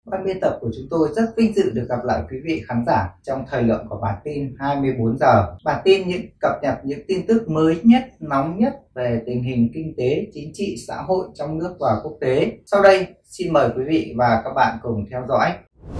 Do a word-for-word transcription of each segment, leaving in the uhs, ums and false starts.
Ban biên tập của chúng tôi rất vinh dự được gặp lại quý vị khán giả trong thời lượng của bản tin hai mươi bốn giờ. Bản tin những cập nhật những tin tức mới nhất, nóng nhất về tình hình kinh tế, chính trị, xã hội trong nước và quốc tế. Sau đây, xin mời quý vị và các bạn cùng theo dõi.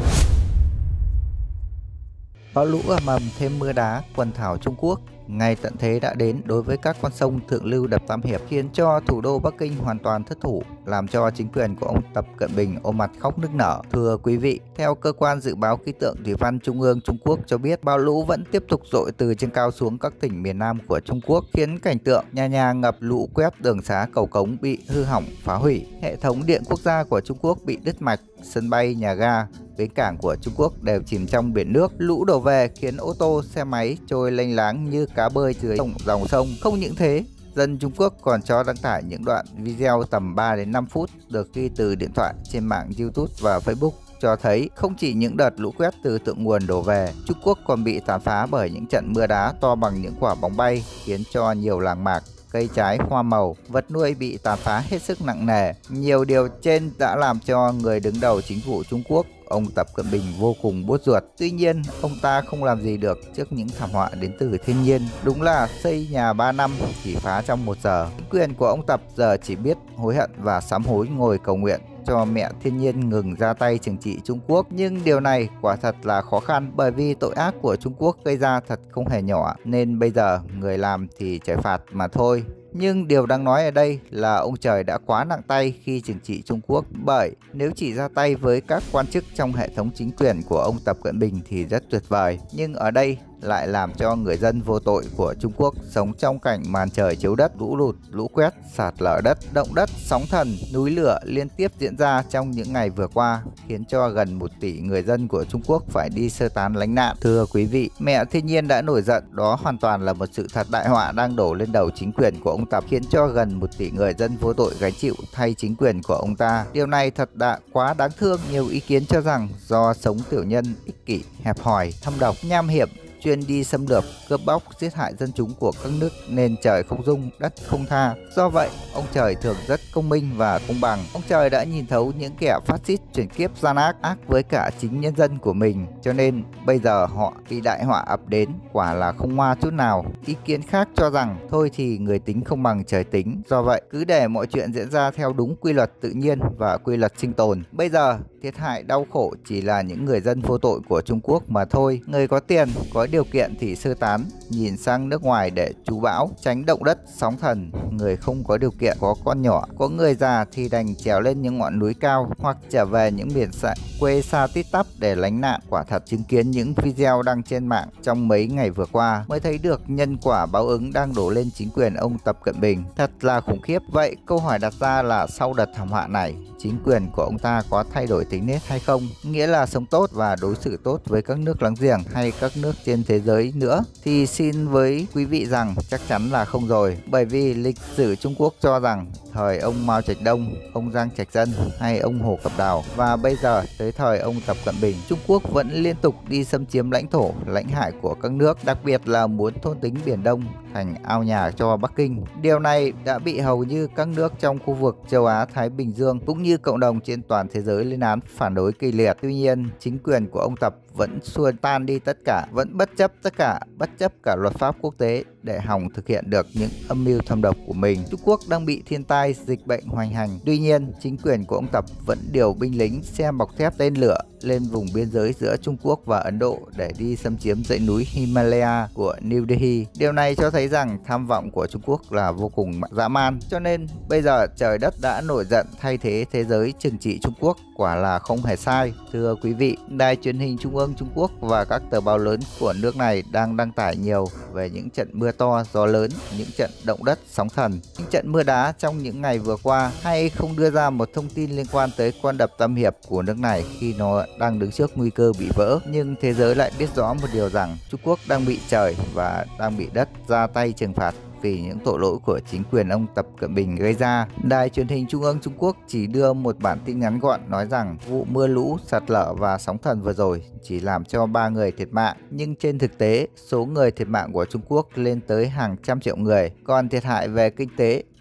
Bão lũ ầm ầm thêm mưa đá, quần thảo Trung Quốc. Ngày tận thế đã đến đối với các con sông thượng lưu đập Tam Hiệp, khiến cho thủ đô Bắc Kinh hoàn toàn thất thủ, làm cho chính quyền của ông Tập Cận Bình ôm mặt khóc nức nở. Thưa quý vị, theo cơ quan dự báo khí tượng thủy văn Trung ương Trung Quốc cho biết, bão lũ vẫn tiếp tục dội từ trên cao xuống các tỉnh miền Nam của Trung Quốc, khiến cảnh tượng nhà nhà ngập, lũ quét, đường xá cầu cống bị hư hỏng, phá hủy. Hệ thống điện quốc gia của Trung Quốc bị đứt mạch, sân bay, nhà ga, bến cảng của Trung Quốc đều chìm trong biển nước. Lũ đổ về khiến ô tô, xe máy trôi lênh láng như cá bơi dưới dòng, dòng sông. Không những thế, dân Trung Quốc còn cho đăng tải những đoạn video tầm ba đến năm phút được ghi từ điện thoại trên mạng YouTube và Facebook, cho thấy không chỉ những đợt lũ quét từ thượng nguồn đổ về, Trung Quốc còn bị tàn phá bởi những trận mưa đá to bằng những quả bóng bay, khiến cho nhiều làng mạc, cây trái, hoa màu, vật nuôi bị tàn phá hết sức nặng nề. Nhiều điều trên đã làm cho người đứng đầu chính phủ Trung Quốc, ông Tập Cận Bình, vô cùng buốt ruột. Tuy nhiên, ông ta không làm gì được trước những thảm họa đến từ thiên nhiên. Đúng là xây nhà ba năm chỉ phá trong một giờ. Chính quyền của ông Tập giờ chỉ biết hối hận và sám hối, ngồi cầu nguyện cho mẹ thiên nhiên ngừng ra tay trừng trị Trung Quốc. Nhưng điều này quả thật là khó khăn, bởi vì tội ác của Trung Quốc gây ra thật không hề nhỏ, nên bây giờ người làm thì trời phạt mà thôi. Nhưng điều đáng nói ở đây là ông trời đã quá nặng tay khi trừng trị Trung Quốc, bởi nếu chỉ ra tay với các quan chức trong hệ thống chính quyền của ông Tập Cận Bình thì rất tuyệt vời. Nhưng ở đây lại làm cho người dân vô tội của Trung Quốc sống trong cảnh màn trời chiếu đất, lũ lụt, lũ quét, sạt lở đất, động đất, sóng thần, núi lửa liên tiếp diễn ra trong những ngày vừa qua, khiến cho gần một tỷ người dân của Trung Quốc phải đi sơ tán lánh nạn. Thưa quý vị, mẹ thiên nhiên đã nổi giận, đó hoàn toàn là một sự thật đại họa đang đổ lên đầu chính quyền của ông Tập, khiến cho gần một tỷ người dân vô tội gánh chịu thay chính quyền của ông ta. Điều này thật đã quá đáng thương. Nhiều ý kiến cho rằng do sống tiểu nhân, ích kỷ, hẹp hòi, thâm độc, nham hiểm, chuyên đi xâm lược, cướp bóc, giết hại dân chúng của các nước nên trời không dung, đất không tha. Do vậy, ông trời thường rất công minh và công bằng. Ông trời đã nhìn thấu những kẻ phát xít chuyển kiếp gian ác, ác với cả chính nhân dân của mình, cho nên bây giờ họ bị đại họa ập đến, quả là không ngoa chút nào. Ý kiến khác cho rằng thôi thì người tính không bằng trời tính. Do vậy, cứ để mọi chuyện diễn ra theo đúng quy luật tự nhiên và quy luật sinh tồn. Bây giờ, thiệt hại đau khổ chỉ là những người dân vô tội của Trung Quốc mà thôi. Người có tiền, có điều kiện thì sơ tán, nhìn sang nước ngoài để trú bão, tránh động đất, sóng thần. Người không có điều kiện, có con nhỏ, có người già thì đành trèo lên những ngọn núi cao hoặc trở về những miền xa, quê xa tít tắp để lánh nạn. Quả thật, chứng kiến những video đăng trên mạng trong mấy ngày vừa qua mới thấy được nhân quả báo ứng đang đổ lên chính quyền ông Tập Cận Bình. Thật là khủng khiếp. Vậy câu hỏi đặt ra là sau đợt thảm họa này, chính quyền của ông ta có thay đổi tính nết hay không, nghĩa là sống tốt và đối xử tốt với các nước láng giềng hay các nước trên thế giới nữa? Thì xin với quý vị rằng chắc chắn là không rồi, bởi vì lịch sử Trung Quốc cho rằng thời ông Mao Trạch Đông, ông Giang Trạch Dân hay ông Hồ Cập Đào, và bây giờ tới thời ông Tập Cận Bình, Trung Quốc vẫn liên tục đi xâm chiếm lãnh thổ, lãnh hải của các nước, đặc biệt là muốn thôn tính Biển Đông thành ao nhà cho Bắc Kinh. Điều này đã bị hầu như các nước trong khu vực châu Á Thái Bình Dương cũng như cộng đồng trên toàn thế giới lên án phản đối kỳ liệt. Tuy nhiên, chính quyền của ông Tập vẫn xua tan đi tất cả, vẫn bất chấp tất cả, bất chấp cả luật pháp quốc tế để hòng thực hiện được những âm mưu thâm độc của mình. Trung Quốc đang bị thiên tai, dịch bệnh hoành hành. Tuy nhiên, chính quyền của ông Tập vẫn điều binh lính, xe bọc thép, tên lửa lên vùng biên giới giữa Trung Quốc và Ấn Độ để đi xâm chiếm dãy núi Himalaya của New Delhi. Điều này cho thấy rằng tham vọng của Trung Quốc là vô cùng dã man. Cho nên bây giờ trời đất đã nổi giận thay thế thế giới trừng trị Trung Quốc, quả là không hề sai. Thưa quý vị, đài truyền hình Trung ương Trung Quốc và các tờ báo lớn của nước này đang đăng tải nhiều về những trận mưa to, gió lớn, những trận động đất, sóng thần, những trận mưa đá trong những ngày vừa qua, hay không đưa ra một thông tin liên quan tới con đập Tam Hiệp của nước này khi nó đang đứng trước nguy cơ bị vỡ. Nhưng thế giới lại biết rõ một điều rằng Trung Quốc đang bị trời và đang bị đất ra tay trừng phạt vì những tội lỗi của chính quyền ông Tập Cận Bình gây ra. Đài truyền hình Trung ương Trung Quốc chỉ đưa một bản tin ngắn gọn nói rằng vụ mưa lũ, sạt lở và sóng thần vừa rồi chỉ làm cho ba người thiệt mạng, nhưng trên thực tế số người thiệt mạng của Trung Quốc lên tới hàng trăm triệu người. Còn thiệt hại về kinh tế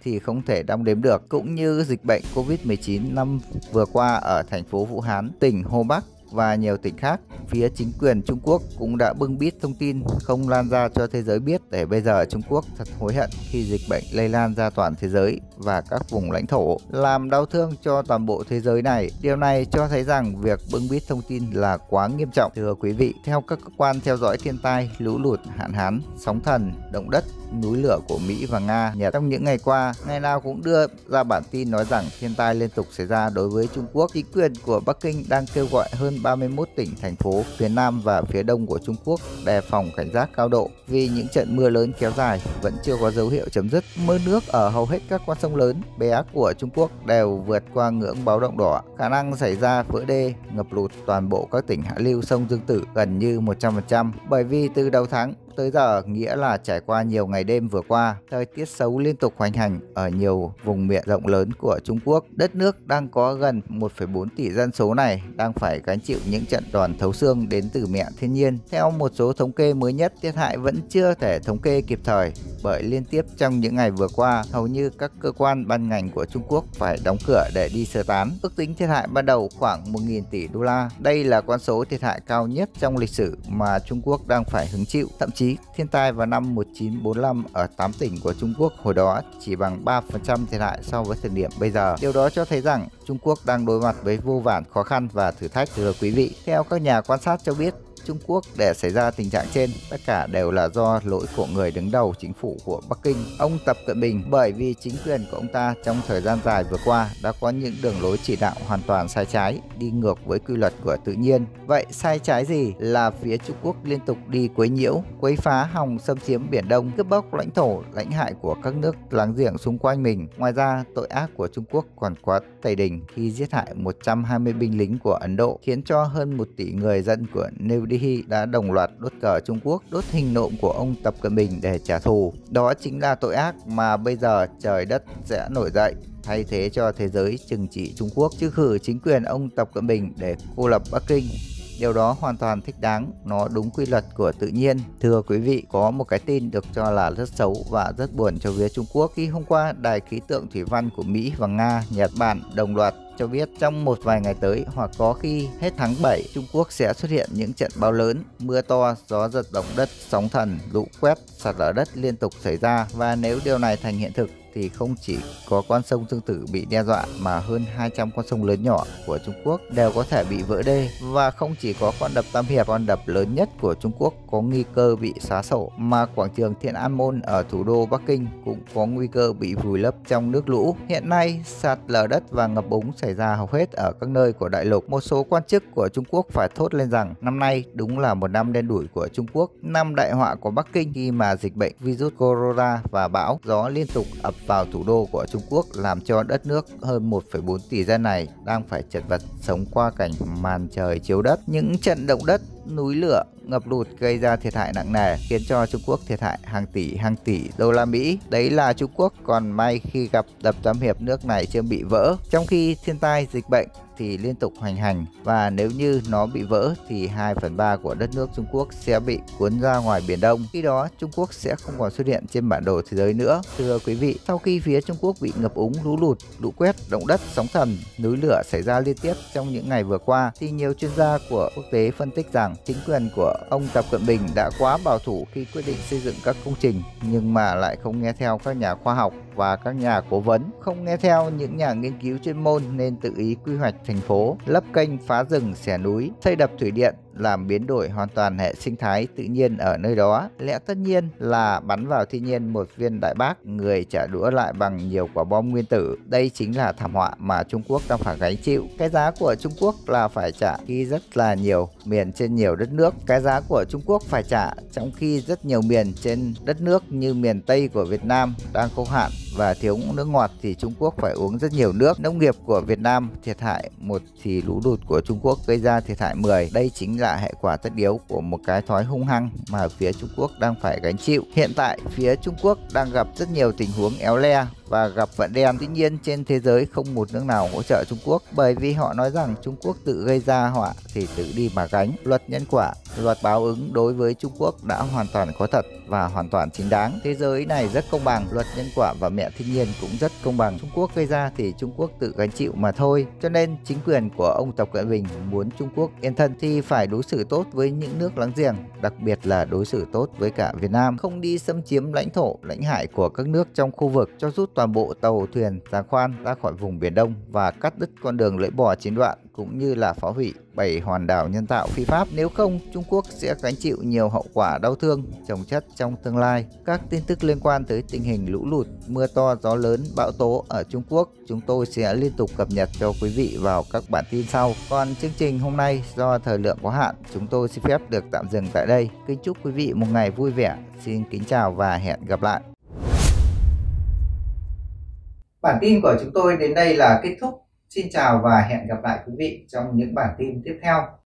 thì không thể đong đếm được. Cũng như dịch bệnh Covid mười chín năm vừa qua ở thành phố Vũ Hán, tỉnh Hồ Bắc và nhiều tỉnh khác, phía chính quyền Trung Quốc cũng đã bưng bít thông tin không lan ra cho thế giới biết, để bây giờ Trung Quốc thật hối hận khi dịch bệnh lây lan ra toàn thế giới và các vùng lãnh thổ, làm đau thương cho toàn bộ thế giới này. Điều này cho thấy rằng việc bưng bít thông tin là quá nghiêm trọng. Thưa quý vị, theo các cơ quan theo dõi thiên tai, lũ lụt, hạn hán, sóng thần, động đất, núi lửa của Mỹ và Nga, Nhật trong những ngày qua, ngày nào cũng đưa ra bản tin nói rằng thiên tai liên tục xảy ra đối với Trung Quốc. Chính quyền của Bắc Kinh đang kêu gọi hơn ba mươi mốt tỉnh, thành phố phía Nam và phía Đông của Trung Quốc đề phòng cảnh giác cao độ vì những trận mưa lớn kéo dài vẫn chưa có dấu hiệu chấm dứt. Mưa nước ở hầu hết các con sông lớn, bé của Trung Quốc đều vượt qua ngưỡng báo động đỏ, khả năng xảy ra vỡ đê, ngập lụt toàn bộ các tỉnh hạ lưu sông Dương Tử gần như một trăm phần trăm. Bởi vì từ đầu tháng tới giờ, nghĩa là trải qua nhiều ngày đêm vừa qua, thời tiết xấu liên tục hoành hành ở nhiều vùng miền rộng lớn của Trung Quốc. Đất nước đang có gần một phẩy bốn tỷ dân số này đang phải gánh chịu những trận đòn thấu xương đến từ mẹ thiên nhiên. Theo một số thống kê mới nhất, thiệt hại vẫn chưa thể thống kê kịp thời, bởi liên tiếp trong những ngày vừa qua, hầu như các cơ quan ban ngành của Trung Quốc phải đóng cửa để đi sơ tán. Ước tính thiệt hại ban đầu khoảng một nghìn tỷ đô la. Đây là con số thiệt hại cao nhất trong lịch sử mà Trung Quốc đang phải hứng chịu. Thậm chí thiên tai vào năm một nghìn chín trăm bốn mươi lăm ở tám tỉnh của Trung Quốc hồi đó chỉ bằng ba phần trăm thiệt hại so với thời điểm bây giờ. Điều đó cho thấy rằng Trung Quốc đang đối mặt với vô vàn khó khăn và thử thách. Thưa quý vị, theo các nhà quan sát cho biết, Trung Quốc để xảy ra tình trạng trên, tất cả đều là do lỗi của người đứng đầu chính phủ của Bắc Kinh, ông Tập Cận Bình, bởi vì chính quyền của ông ta trong thời gian dài vừa qua đã có những đường lối chỉ đạo hoàn toàn sai trái, đi ngược với quy luật của tự nhiên. Vậy sai trái gì? Là phía Trung Quốc liên tục đi quấy nhiễu, quấy phá hòng xâm chiếm Biển Đông, cướp bóc lãnh thổ, lãnh hải của các nước láng giềng xung quanh mình. Ngoài ra, tội ác của Trung Quốc còn quá tày đình khi giết hại một trăm hai mươi binh lính của Ấn Độ, khiến cho hơn một tỷ người dân của New Delhi đã đồng loạt đốt cờ Trung Quốc, đốt hình nộm của ông Tập Cận Bình để trả thù. Đó chính là tội ác mà bây giờ trời đất sẽ nổi dậy, thay thế cho thế giới trừng trị Trung Quốc, trừ khử chính quyền ông Tập Cận Bình để cô lập Bắc Kinh. Điều đó hoàn toàn thích đáng, nó đúng quy luật của tự nhiên. Thưa quý vị, có một cái tin được cho là rất xấu và rất buồn cho phía Trung Quốc khi hôm qua Đài khí tượng thủy văn của Mỹ và Nga, Nhật Bản đồng loạt cho biết trong một vài ngày tới hoặc có khi hết tháng bảy, Trung Quốc sẽ xuất hiện những trận bão lớn, mưa to, gió giật động đất, sóng thần, lũ quét, sạt lở đất liên tục xảy ra. Và nếu điều này thành hiện thực thì không chỉ có con sông Dương Tử bị đe dọa mà hơn hai trăm con sông lớn nhỏ của Trung Quốc đều có thể bị vỡ đê. Và không chỉ có con đập Tam Hiệp, con đập lớn nhất của Trung Quốc có nguy cơ bị xóa sổ, mà quảng trường Thiên An Môn ở thủ đô Bắc Kinh cũng có nguy cơ bị vùi lấp trong nước lũ. Hiện nay, sạt lở đất và ngập úng xảy ra hầu hết ở các nơi của đại lục. Một số quan chức của Trung Quốc phải thốt lên rằng năm nay đúng là một năm đen đủi của Trung Quốc, năm đại họa của Bắc Kinh, khi mà dịch bệnh virus corona và bão gió liên tục ập vào thủ đô của Trung Quốc, làm cho đất nước hơn một phẩy bốn tỷ dân này đang phải chật vật sống qua cảnh màn trời chiếu đất. Những trận động đất, núi lửa, ngập lụt gây ra thiệt hại nặng nề, khiến cho Trung Quốc thiệt hại hàng tỷ hàng tỷ đô la Mỹ. Đấy là Trung Quốc còn may khi gặp đập Tam Hiệp nước này chưa bị vỡ, trong khi thiên tai dịch bệnh thì liên tục hoành hành, và nếu như nó bị vỡ thì hai phần ba của đất nước Trung Quốc sẽ bị cuốn ra ngoài Biển Đông. Khi đó Trung Quốc sẽ không còn xuất hiện trên bản đồ thế giới nữa. Thưa quý vị, sau khi phía Trung Quốc bị ngập úng, lũ lụt, lũ quét, động đất, sóng thần, núi lửa xảy ra liên tiếp trong những ngày vừa qua, thì nhiều chuyên gia của quốc tế phân tích rằng chính quyền của ông Tập Cận Bình đã quá bảo thủ khi quyết định xây dựng các công trình, nhưng mà lại không nghe theo các nhà khoa học và các nhà cố vấn, không nghe theo những nhà nghiên cứu chuyên môn, nên tự ý quy hoạch thành phố, lấp kênh, phá rừng, xẻ núi, xây đập thủy điện, làm biến đổi hoàn toàn hệ sinh thái tự nhiên ở nơi đó. Lẽ tất nhiên là bắn vào thiên nhiên một viên đại bác, người trả đũa lại bằng nhiều quả bom nguyên tử. Đây chính là thảm họa mà Trung Quốc đang phải gánh chịu. Cái giá của Trung Quốc là phải trả khi rất là nhiều miền trên nhiều đất nước. Cái giá của Trung Quốc phải trả trong khi rất nhiều miền trên đất nước như miền Tây của Việt Nam đang khô hạn và thiếu nước ngọt thì Trung Quốc phải uống rất nhiều nước. Nông nghiệp của Việt Nam thiệt hại một thì lũ lụt của Trung Quốc gây ra thiệt hại mười. Đây chính là hệ quả tất yếu của một cái thói hung hăng mà phía Trung Quốc đang phải gánh chịu. Hiện tại phía Trung Quốc đang gặp rất nhiều tình huống éo le và gặp vận đen. Tuy nhiên trên thế giới không một nước nào hỗ trợ Trung Quốc, bởi vì họ nói rằng Trung Quốc tự gây ra họa thì tự đi mà gánh. Luật nhân quả, luật báo ứng đối với Trung Quốc đã hoàn toàn có thật và hoàn toàn chính đáng. Thế giới này rất công bằng, luật nhân quả và mẹ thiên nhiên cũng rất công bằng. Trung Quốc gây ra thì Trung Quốc tự gánh chịu mà thôi. Cho nên chính quyền của ông Tập Cận Bình muốn Trung Quốc yên thân thì phải đối xử tốt với những nước láng giềng, đặc biệt là đối xử tốt với cả Việt Nam, không đi xâm chiếm lãnh thổ, lãnh hải của các nước trong khu vực, cho rút toàn bộ tàu thuyền, giàn khoan ra khỏi vùng Biển Đông và cắt đứt con đường lưỡi bò chín đoạn, cũng như là phá hủy bảy hòn đảo nhân tạo phi pháp. Nếu không, Trung Quốc sẽ gánh chịu nhiều hậu quả đau thương chồng chất trong tương lai. Các tin tức liên quan tới tình hình lũ lụt, mưa to, gió lớn, bão tố ở Trung Quốc chúng tôi sẽ liên tục cập nhật cho quý vị vào các bản tin sau. Còn chương trình hôm nay do thời lượng có hạn, chúng tôi xin phép được tạm dừng tại đây. Kính chúc quý vị một ngày vui vẻ. Xin kính chào và hẹn gặp lại. Bản tin của chúng tôi đến đây là kết thúc. Xin chào và hẹn gặp lại quý vị trong những bản tin tiếp theo.